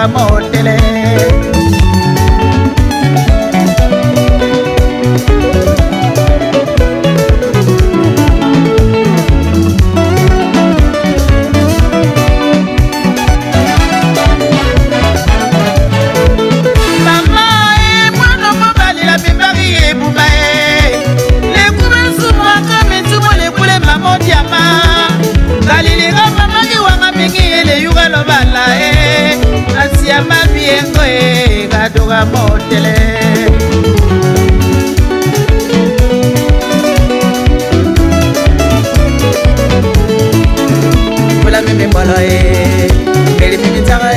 katuga motele katuga motele Kula mimi mbolo Mbeli mimi taga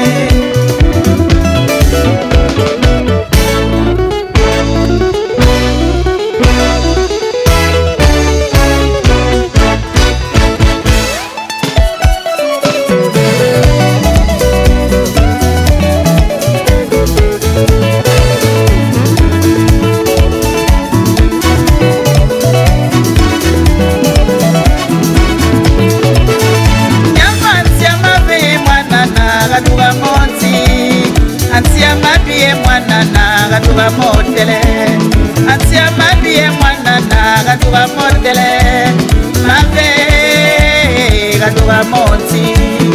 katuga motele Antia mabie mwanana katuga motele Mabe katuga moti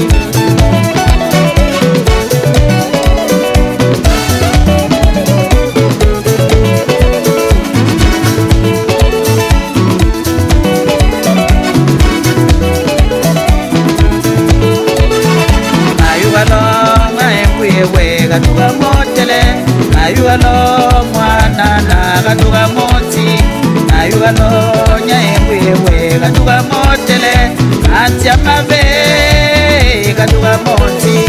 katuga motele ayualo mwana na katuga moti ayualo nyaemwewe katuga motele atia mabe katuga moti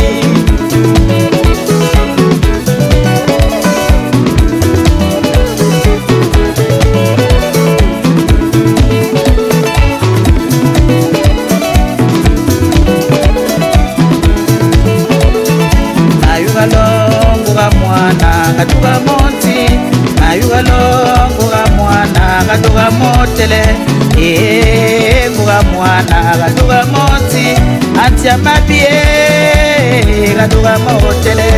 katuga moti ayugalongo mwana katuga motele nguga mwana katuga moti atia mabie katuga motele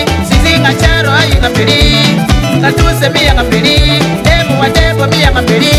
Katu se mi yang aperi, demo wa demo mi yang aperi.